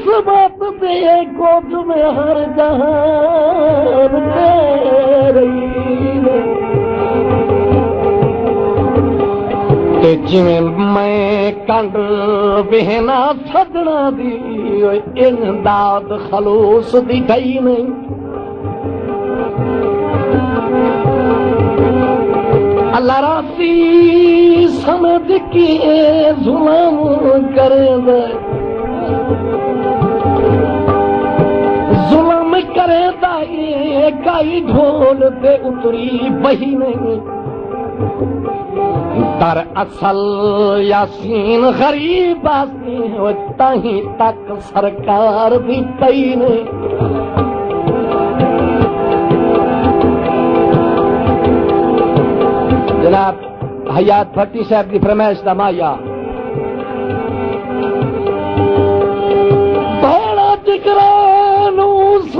बात पे कोट में हर जहान ते जिवें मैं कंड बहना सजना दी इमदाद खलूस दी गई नहीं अल्लाह रासी समझ के जुल्म करे जुल्म करे काई ढोल पे उतरी बही नहीं दर असल यासीन गरीब आसी ताही तक सरकार भी पई नहीं जनाब हयात भट्टी साहब की फरमाइश दमाया बड़ा जिगरानू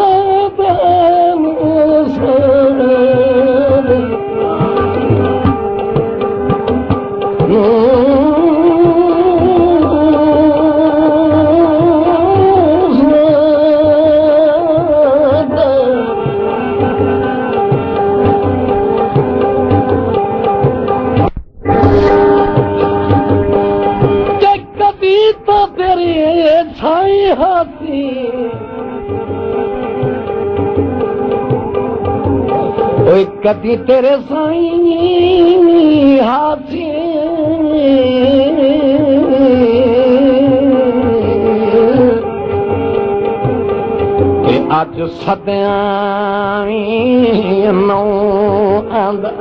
कदी तेरे साईं हाथी अज सदियां नौ आंदा